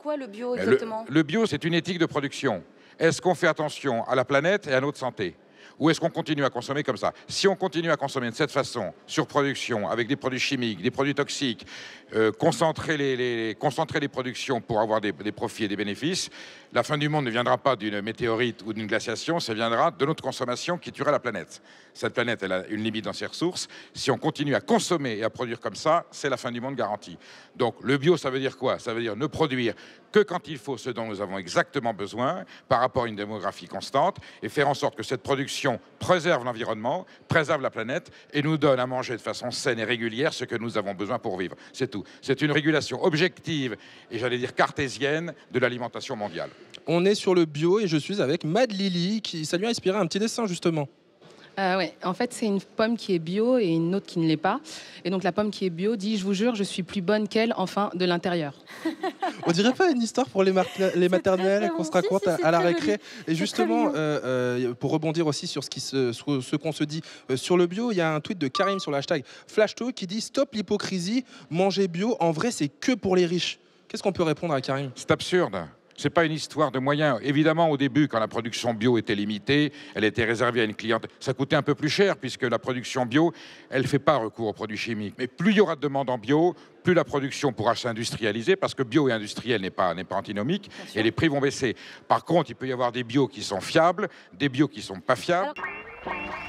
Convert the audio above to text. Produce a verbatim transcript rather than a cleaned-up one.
quoi le bio le, exactement? le bio, c'est une éthique de production. Est-ce qu'on fait attention à la planète et à notre santé? Ou est-ce qu'on continue à consommer comme ça? Si on continue à consommer de cette façon, surproduction, avec des produits chimiques, des produits toxiques, euh, concentrer, les, les, concentrer les productions pour avoir des, des profits et des bénéfices, la fin du monde ne viendra pas d'une météorite ou d'une glaciation, ça viendra de notre consommation qui tuera la planète. Cette planète, elle a une limite dans ses ressources. Si on continue à consommer et à produire comme ça, c'est la fin du monde garantie. Donc le bio, ça veut dire quoi? Ça veut dire ne produire que quand il faut ce dont nous avons exactement besoin par rapport à une démographie constante et faire en sorte que cette production préserve l'environnement, préserve la planète et nous donne à manger de façon saine et régulière ce que nous avons besoin pour vivre. C'est tout. C'est une régulation objective et j'allais dire cartésienne de l'alimentation mondiale. On est sur le bio et je suis avec Mad Lily, qui ça lui a inspiré un petit dessin justement. Euh, ouais. En fait, c'est une pomme qui est bio et une autre qui ne l'est pas. Et donc la pomme qui est bio dit, je vous jure, je suis plus bonne qu'elle, enfin, de l'intérieur. On dirait pas une histoire pour les, les maternelles qu'on se raconte si, si, à, à la très récré. Et justement, euh, euh, pour rebondir aussi sur ce qu'on se, ce, ce qu'on se dit euh, sur le bio, il y a un tweet de Karim sur le hashtag FlashTalk qui dit « Stop l'hypocrisie, manger bio, en vrai, c'est que pour les riches ». Qu'est-ce qu'on peut répondre à Karim? C'est absurde. C'est pas une histoire de moyens. Évidemment, au début, quand la production bio était limitée, elle était réservée à une clientèle. Ça coûtait un peu plus cher puisque la production bio, elle fait pas recours aux produits chimiques. Mais plus il y aura de demande en bio, plus la production pourra s'industrialiser parce que bio et industriel n'est pas, n'est pas antinomique et les prix vont baisser. Par contre, il peut y avoir des bio qui sont fiables, des bio qui sont pas fiables. Alors...